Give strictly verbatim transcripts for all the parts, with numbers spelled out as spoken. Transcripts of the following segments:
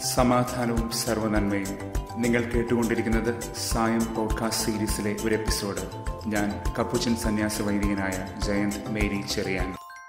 സമാധാനവും സർവ്വനന്മയും. നിങ്ങൾ കേട്ടുകൊണ്ടിരിക്കുന്നത് സായം പോഡ്കാസ്റ്റ് സീരീസിലെ ഒരു എപ്പിസോഡ്. ഞാൻ കപ്പുച്ചൻ സന്യാസ വൈദികനായ ജയന്ത് മേരി ചെറിയാൻ.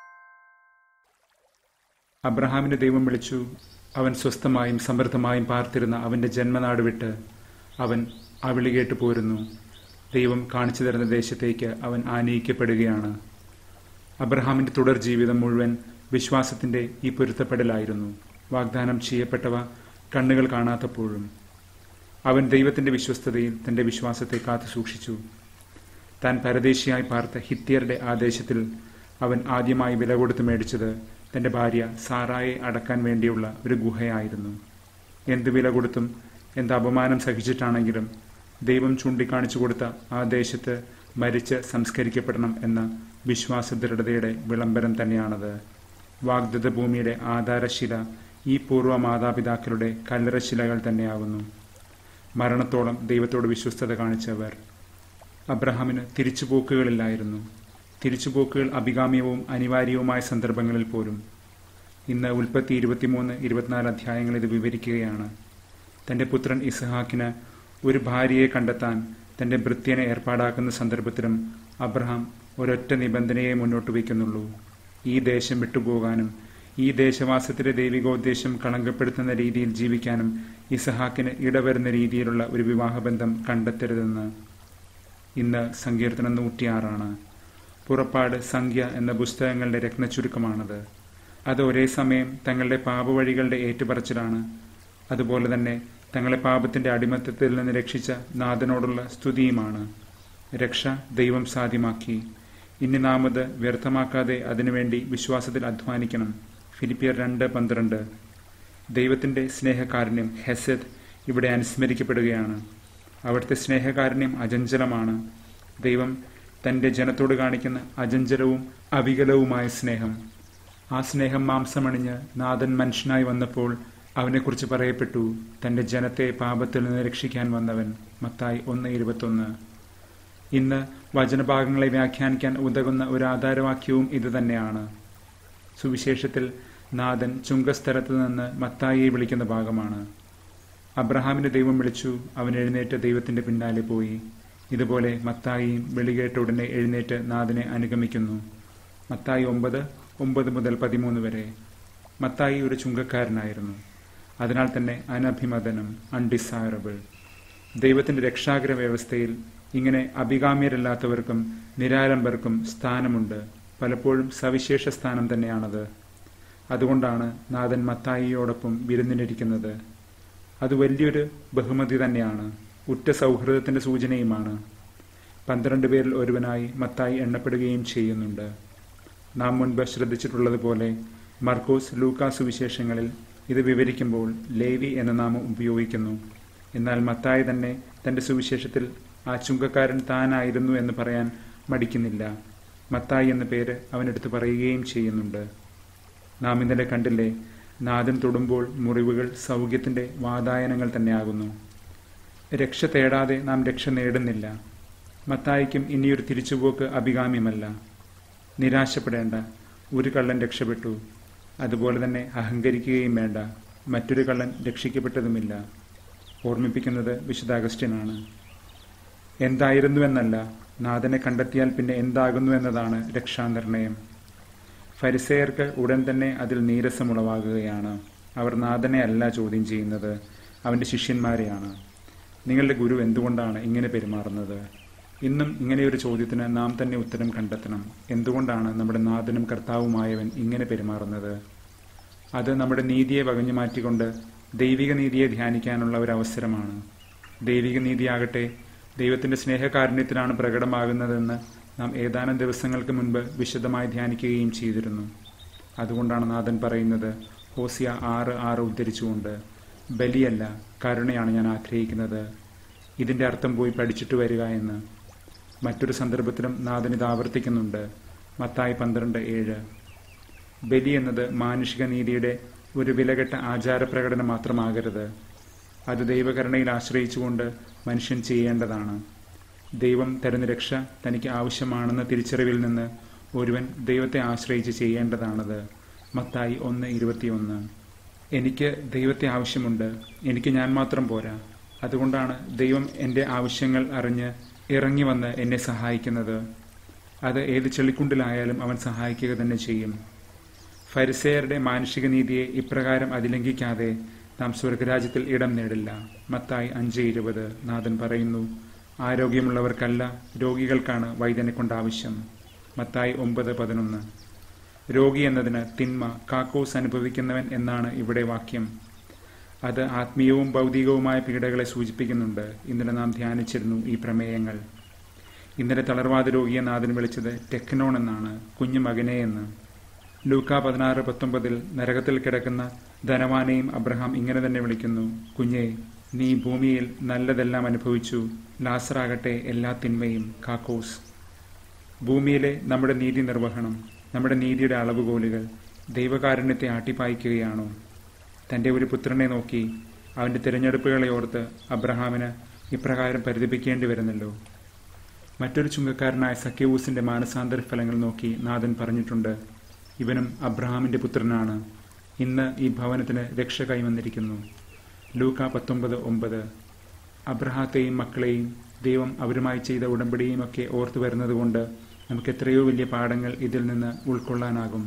അബ്രഹാമിനെ ദൈവം വിളിച്ചു. അവൻ സ്വസ്ഥമായും സമൃദ്ധമായും പാർത്തിരുന്ന അവന്റെ ജന്മനാട് വിട്ട് അവൻ ആ വിളി കേട്ടു പോരുന്നു. ദൈവം കാണിച്ചു തരുന്ന ദേശത്തേക്ക് അവൻ ആനയിക്കപ്പെടുകയാണ്. അബ്രഹാമിന്റെ തുടർ ജീവിതം മുഴുവൻ വിശ്വാസത്തിന്റെ ഈ പൊരുത്തപ്പെടലായിരുന്നു. വാഗ്ദാനം ചെയ്യപ്പെട്ടവ കണ്ണുകൾ കാണാത്തപ്പോഴും അവൻ ദൈവത്തിന്റെ വിശ്വസ്തതയിൽ തന്റെ വിശ്വാസത്തെ കാത്തു സൂക്ഷിച്ചു. താൻ പരദേശിയായി പാർത്ത ഹിത്യരുടെ ആദേശത്തിൽ അവൻ ആദ്യമായി വില കൊടുത്ത് മേടിച്ചത് തന്റെ ഭാര്യ സാറായെ അടക്കാൻ വേണ്ടിയുള്ള ഒരു ഗുഹയായിരുന്നു. എന്ത് വില കൊടുത്തും എന്ത് അപമാനം സഹിച്ചിട്ടാണെങ്കിലും ദൈവം ചൂണ്ടിക്കാണിച്ചു കൊടുത്ത ആ ദേശത്ത് മരിച്ച് സംസ്കരിക്കപ്പെടണം എന്ന വിശ്വാസ ദൃഢതയുടെ വിളംബരം തന്നെയാണത്. വാഗ്ദത്ത ഭൂമിയുടെ ആധാരശില ഈ പൂർവ്വ മാതാപിതാക്കളുടെ കല്ലറശിലകൾ തന്നെയാകുന്നു. മരണത്തോളം ദൈവത്തോട് വിശ്വസ്തത കാണിച്ചവർ. അബ്രഹാമിന് തിരിച്ചുപോക്കുകളില്ലായിരുന്നു. തിരിച്ചുപോക്കുകൾ അഭികാമ്യവും അനിവാര്യവുമായ സന്ദർഭങ്ങളിൽ പോലും. ഇന്ന് ഉൽപ്പത്തി ഇരുപത്തിമൂന്ന് ഇരുപത്തിനാല് അധ്യായങ്ങൾ ഇത് വിവരിക്കുകയാണ്. തന്റെ പുത്രൻ ഇസ്ഹാക്കിന് ഒരു ഭാര്യയെ കണ്ടെത്താൻ തന്റെ ഭൃത്യനെ ഏർപ്പാടാക്കുന്ന സന്ദർഭത്തിലും അബ്രഹാം ഒരൊറ്റ നിബന്ധനയെ മുന്നോട്ട് വയ്ക്കുന്നുള്ളൂ. ഈ ദേശം വിട്ടുപോകാനും ഈ ദേശവാസത്തിലെ ദൈവികോദ്ദേശം കളങ്കപ്പെടുത്തുന്ന രീതിയിൽ ജീവിക്കാനും ഇസഹാക്കിന് ഇടവരുന്ന രീതിയിലുള്ള ഒരു വിവാഹബന്ധം കണ്ടെത്തരുതെന്ന്. ഇന്ന് സങ്കീർത്തനം നൂറ്റിയാറാണ്. പുറപ്പാട്, സംഖ്യ എന്ന പുസ്തകങ്ങളുടെ രത്നച്ചുരുക്കമാണത്. അത് ഒരേ സമയം തങ്ങളുടെ പാപവഴികളുടെ ഏറ്റുപറച്ചിലാണ്. അതുപോലെ തന്നെ തങ്ങളെ പാപത്തിന്റെ അടിമത്തത്തിൽ നിന്ന് രക്ഷിച്ച നാഥനോടുള്ള സ്തുതിയുമാണ്. രക്ഷ ദൈവം സാധ്യമാക്കി. ഇനി നാം അത് വ്യർത്ഥമാക്കാതെ അതിനുവേണ്ടി വിശ്വാസത്തിൽ അധ്വാനിക്കണം. ഫിലിപ്പിയർ രണ്ട് പന്ത്രണ്ട്. ദൈവത്തിന്റെ സ്നേഹകാരുണ്യം ഹെസദ് ഇവിടെ അനുസ്മരിക്കപ്പെടുകയാണ്. അവിടുത്തെ സ്നേഹകാരുണ്യം അചഞ്ചലമാണ്. ദൈവം തന്റെ ജനത്തോട് കാണിക്കുന്ന അചഞ്ചലവും അവികലവുമായ സ്നേഹം. ആ സ്നേഹം മാംസമണിഞ്ഞ് നാഥൻ മനുഷ്യനായി വന്നപ്പോൾ അവനെക്കുറിച്ച് പറയപ്പെട്ടു, തന്റെ ജനത്തെ പാപത്തിൽ നിന്ന് രക്ഷിക്കാൻ വന്നവൻ. മത്തായി ഒന്ന് ഇരുപത്തൊന്ന്. ഇന്ന് വചനഭാഗങ്ങളെ വ്യാഖ്യാനിക്കാൻ ഉതകുന്ന ഒരു ആധാരവാക്യവും ഇതുതന്നെയാണ്. സുവിശേഷത്തിൽ നാഥൻ ചുങ്കസ്ഥലത്ത് നിന്ന് മത്തായിയെ വിളിക്കുന്ന ഭാഗമാണ്. അബ്രഹാമിനെ ദൈവം വിളിച്ചു. അവൻ എഴുന്നേറ്റ് ദൈവത്തിന്റെ പിന്നാലെ പോയി. ഇതുപോലെ മത്തായിയും വിളികേട്ട ഉടനെ എഴുന്നേറ്റ് നാഥനെ അനുഗമിക്കുന്നു. മത്തായി ഒമ്പത് ഒമ്പത് മുതൽ പതിമൂന്ന് വരെ. മത്തായി ഒരു ചുങ്കക്കാരനായിരുന്നു. അതിനാൽ തന്നെ അനഭിമതനം, അൺഡിസൈറബിൾ. ദൈവത്തിന്റെ രക്ഷാകര വ്യവസ്ഥയിൽ ഇങ്ങനെ അഭികാമ്യരല്ലാത്തവർക്കും നിരാലംബർക്കും സ്ഥാനമുണ്ട്. പലപ്പോഴും സവിശേഷ സ്ഥാനം തന്നെയാണത്. അതുകൊണ്ടാണ് നാഥൻ മത്തായിയോടൊപ്പം വിരുന്നിനിരിക്കുന്നത്. അത് വലിയൊരു ബഹുമതി തന്നെയാണ്. ഉറ്റ സൗഹൃദത്തിന്റെ സൂചനയുമാണ്. പന്ത്രണ്ട് പേരിൽ ഒരുവനായി മത്തായി എണ്ണപ്പെടുകയും ചെയ്യുന്നുണ്ട്. നാം മുൻപ് ശ്രദ്ധിച്ചിട്ടുള്ളതുപോലെ മർക്കോസ്, ലൂക്കാ സുവിശേഷങ്ങളിൽ ഇത് വിവരിക്കുമ്പോൾ ലേവി എന്ന നാമം ഉപയോഗിക്കുന്നു. എന്നാൽ മത്തായി തന്നെ തന്റെ സുവിശേഷത്തിൽ ആ ചുങ്കക്കാരൻ താനായിരുന്നു എന്ന് പറയാൻ മടിക്കുന്നില്ല. മത്തായി എന്ന പേര് അവനെടുത്ത് പറയുകയും ചെയ്യുന്നുണ്ട്. നാം ഇന്നലെ കണ്ടില്ലേ, നാഥൻ തൊടുമ്പോൾ മുറിവുകൾ സൗഖ്യത്തിന്റെ വാതായനങ്ങൾ തന്നെയാകുന്നു. രക്ഷ തേടാതെ നാം രക്ഷ നേടുന്നില്ല. മത്തായിക്കും ഇനിയൊരു തിരിച്ചുപോക്ക് അഭികാമ്യമല്ല. നിരാശപ്പെടേണ്ട. ഒരു കള്ളൻ രക്ഷപ്പെട്ടു. അതുപോലെ തന്നെ അഹങ്കരിക്കുകയും വേണ്ട. മറ്റൊരു കള്ളൻ രക്ഷിക്കപ്പെട്ടതുമില്ല. ഓർമ്മിപ്പിക്കുന്നത് വിശുദ്ധ അഗസ്റ്റിനാണ്. എന്തായിരുന്നുവെന്നല്ല, നാഥനെ കണ്ടെത്തിയാൽ പിന്നെ എന്താകുന്നു എന്നതാണ് രക്ഷാനിർണയം. ഫരിസേയർക്ക് ഉടൻ തന്നെ അതിൽ നീരസമുളവാകുകയാണ്. അവർ നാഥനെ അല്ല ചോദ്യം ചെയ്യുന്നത്, അവന്റെ ശിഷ്യന്മാരെയാണ്. നിങ്ങളുടെ ഗുരു എന്തുകൊണ്ടാണ് ഇങ്ങനെ പെരുമാറുന്നത്? ഇന്നും ഇങ്ങനെയൊരു ചോദ്യത്തിന് നാം തന്നെ ഉത്തരം കണ്ടെത്തണം. എന്തുകൊണ്ടാണ് നമ്മുടെ നാഥനും കർത്താവുമായവൻ ഇങ്ങനെ പെരുമാറുന്നത്? അത് നമ്മുടെ നീതിയെ വകഞ്ഞു മാറ്റിക്കൊണ്ട് ദൈവിക നീതിയെ ധ്യാനിക്കാനുള്ള ഒരു അവസരമാണ്. ദൈവിക നീതിയാകട്ടെ ദൈവത്തിന്റെ സ്നേഹകാരുണ്യത്തിലാണ് പ്രകടമാകുന്നതെന്ന് നാം ഏതാനും ദിവസങ്ങൾക്ക് മുൻപ് വിശദമായി ധ്യാനിക്കുകയും ചെയ്തിരുന്നു. അതുകൊണ്ടാണ് നാഥൻ പറയുന്നത്, ഹോസിയ ആറ് ആറ് ഉദ്ധരിച്ചുകൊണ്ട്, ബലിയല്ല കരുണയാണ് ഞാൻ ആഗ്രഹിക്കുന്നത്. ഇതിന്റെ അർത്ഥം പോയി പഠിച്ചിട്ട് വരിക എന്ന്. മറ്റൊരു സന്ദർഭത്തിലും നാഥൻ ഇത് ആവർത്തിക്കുന്നുണ്ട്. മത്തായി പന്ത്രണ്ട് ഏഴ്. ബലി എന്നത് മാനുഷിക നീതിയുടെ ഒരു വിലകെട്ട ആചാരപ്രകടനം മാത്രമാകരുത്. അത് ദൈവകരുണയിൽ ആശ്രയിച്ചുകൊണ്ട് മനുഷ്യൻ ചെയ്യേണ്ടതാണ്. ദൈവം തരുന്ന രക്ഷ തനിക്ക് ആവശ്യമാണെന്ന തിരിച്ചറിവിൽ നിന്ന് ഒരുവൻ ദൈവത്തെ ആശ്രയിച്ച് ചെയ്യേണ്ടതാണത്. മത്തായി ഒന്ന് ഇരുപത്തിയൊന്ന്. എനിക്ക് ദൈവത്തെ ആവശ്യമുണ്ട്. എനിക്ക് ഞാൻ മാത്രം പോരാ. അതുകൊണ്ടാണ് ദൈവം എൻ്റെ ആവശ്യങ്ങൾ അറിഞ്ഞ് ഇറങ്ങി വന്ന് എന്നെ സഹായിക്കുന്നത്. അത് ഏത് ചെളിക്കുണ്ടിലായാലും അവൻ സഹായിക്കുക തന്നെ ചെയ്യും. ഫരിസേയരുടെ മാനുഷിക നീതിയെ ഇപ്രകാരം അതിലംഘിക്കാതെ നാം സ്വർഗരാജ്യത്തിൽ ഇടം നേടില്ല. മത്തായി അഞ്ച് ഇരുപത് നാഥൻ പറയുന്നു, ആരോഗ്യമുള്ളവർക്കല്ല രോഗികൾക്കാണ് വൈദ്യനെ കൊണ്ട് ആവശ്യം. മത്തായി ഒമ്പത് പതിനൊന്ന്. രോഗി എന്നതിന് തിന്മ, കാക്കോസ് അനുഭവിക്കുന്നവൻ എന്നാണ് ഇവിടെ വാക്യം. അത് ആത്മീയവും ഭൗതികവുമായ പീഡകളെ സൂചിപ്പിക്കുന്നുണ്ട്. ഇന്നലെ നാം ധ്യാനിച്ചിരുന്നു ഈ പ്രമേയങ്ങൾ. ഇന്നലെ തളർവാദ രോഗിയെ നാഥൻ വിളിച്ചത് ടെക്നോൺ എന്നാണ്, കുഞ്ഞു മകനെ എന്ന്. ലൂക്ക പതിനാറ് പത്തൊമ്പതിൽ നരകത്തിൽ കിടക്കുന്ന ധനവാനെയും അബ്രഹാം ഇങ്ങനെ തന്നെ വിളിക്കുന്നു, കുഞ്ഞേ, നീ ഭൂമിയിൽ നല്ലതെല്ലാം അനുഭവിച്ചു, ലാസറാകട്ടെ എല്ലാ തിന്മയും, കാക്കോസ്. ഭൂമിയിലെ നമ്മുടെ നീതി നിർവഹണം, നമ്മുടെ നീതിയുടെ അളവുകോലുകൾ ദൈവകാരുണ്യത്തെ ആട്ടിപ്പായിക്കുകയാണോ? തൻ്റെ ഒരു പുത്രനെ നോക്കി അവൻ്റെ തിരഞ്ഞെടുപ്പുകളെ ഓർത്ത് അബ്രഹാമിന് ഇപ്രകാരം പരിതപിക്കേണ്ടി വരുന്നല്ലോ. മറ്റൊരു ചുങ്കക്കാരനായ സക്കേവൂസിന്റെ മാനസാന്തര ഫലങ്ങൾ നോക്കി നാഥൻ പറഞ്ഞിട്ടുണ്ട്, ഇവനും അബ്രഹാമിന്റെ പുത്രനാണ്. ഇന്ന് ഈ ഭവനത്തിന് രക്ഷ കൈവന്നിരിക്കുന്നു. ലൂക്ക പത്തൊമ്പത് ഒമ്പത്. അബ്രഹാത്തെയും മക്കളെയും ദൈവം അവരുമായി ചെയ്ത ഉടമ്പടിയും ഒക്കെ ഓർത്തു വരുന്നത് കൊണ്ട് നമുക്ക് എത്രയോ വലിയ പാഠങ്ങൾ ഇതിൽ നിന്ന് ഉൾക്കൊള്ളാനാകും.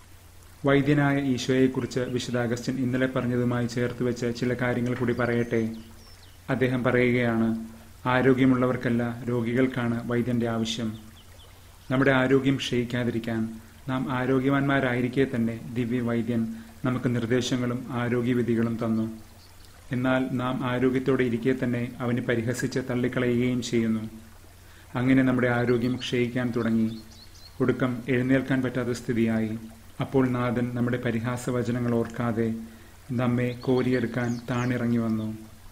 വൈദ്യനായ ഈശോയെക്കുറിച്ച് വിശുദ്ധ അഗസ്റ്റിൻ ഇന്നലെ പറഞ്ഞതുമായി ചേർത്ത് വെച്ച് ചില കാര്യങ്ങൾ കൂടി പറയട്ടെ. അദ്ദേഹം പറയുകയാണ്, ആരോഗ്യമുള്ളവർക്കല്ല രോഗികൾക്കാണ് വൈദ്യന്റെ ആവശ്യം. നമ്മുടെ ആരോഗ്യം ക്ഷയിക്കാതിരിക്കാൻ നാം ആരോഗ്യവാന്മാരായിരിക്കെ തന്നെ ദിവ്യ വൈദ്യൻ നമുക്ക് നിർദ്ദേശങ്ങളും ആരോഗ്യവിധികളും തന്നു. എന്നാൽ നാം ആരോഗ്യത്തോടെ ഇരിക്കെ തന്നെ അവന് പരിഹസിച്ച് തള്ളിക്കളയുകയും ചെയ്യുന്നു. അങ്ങനെ നമ്മുടെ ആരോഗ്യം ക്ഷയിക്കാൻ തുടങ്ങി. ഒടുക്കം എഴുന്നേൽക്കാൻ പറ്റാത്ത സ്ഥിതിയായി. അപ്പോൾ നാഥൻ നമ്മുടെ പരിഹാസവചനങ്ങൾ ഓർക്കാതെ നമ്മെ കോരിയെടുക്കാൻ താണിറങ്ങി വന്നു.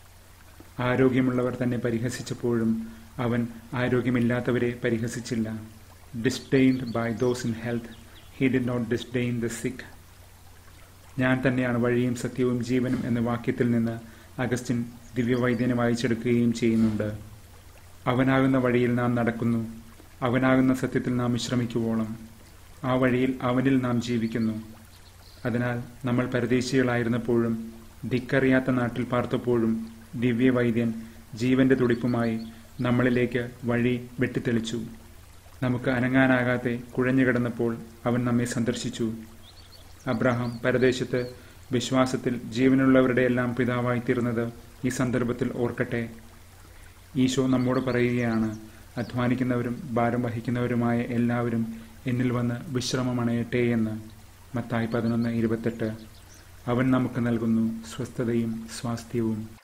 ആരോഗ്യമുള്ളവർ തന്നെ പരിഹസിച്ചപ്പോഴും അവൻ ആരോഗ്യമില്ലാത്തവരെ പരിഹസിച്ചില്ല. Disdained by those in health, he did not disdain the sick. ഞാൻ തന്നെയാണ് വഴിയും സത്യവും ജീവനും എന്ന വാക്യത്തിൽ നിന്ന് അഗസ്റ്റിൻ ദിവ്യവൈദ്യനെ വായിച്ചെടുക്കുകയും ചെയ്യുന്നുണ്ട്. അവനാകുന്ന വഴിയിൽ നാം നടക്കുന്നു, അവനാകുന്ന സത്യത്തിൽ നാം വിശ്രമിക്കുവോളം ആ വഴിയിൽ അവനിൽ നാം ജീവിക്കുന്നു. അതിനാൽ നമ്മൾ പരദേശികളായിരുന്നപ്പോഴും ദിക്കറിയാത്ത നാട്ടിൽ പാർത്തപ്പോഴും ദിവ്യവൈദ്യൻ ജീവന്റെ തുടിപ്പുമായി നമ്മളിലേക്ക് വഴി വെട്ടിത്തെളിച്ചു. നമുക്ക് അനങ്ങാനാകാതെ കുഴഞ്ഞുകിടന്നപ്പോൾ അവൻ നമ്മെ സന്ദർശിച്ചു. അബ്രഹാം പരദേശത്ത് വിശ്വാസത്തിൽ ജീവനുള്ളവരുടെ എല്ലാം പിതാവായി തീർന്നത് ഈ സന്ദർഭത്തിൽ ഓർക്കട്ടെ. ഈശോ നമ്മോട് പറയുകയാണ്, അധ്വാനിക്കുന്നവരും ഭാരം വഹിക്കുന്നവരുമായ എല്ലാവരും എന്നിൽ വന്ന് വിശ്രമമണയട്ടെ എന്ന്. മത്തായി പതിനൊന്ന് ഇരുപത്തെട്ട്. അവൻ നമുക്ക് നൽകുന്നു സ്വസ്ഥതയും സ്വാസ്ഥ്യവും.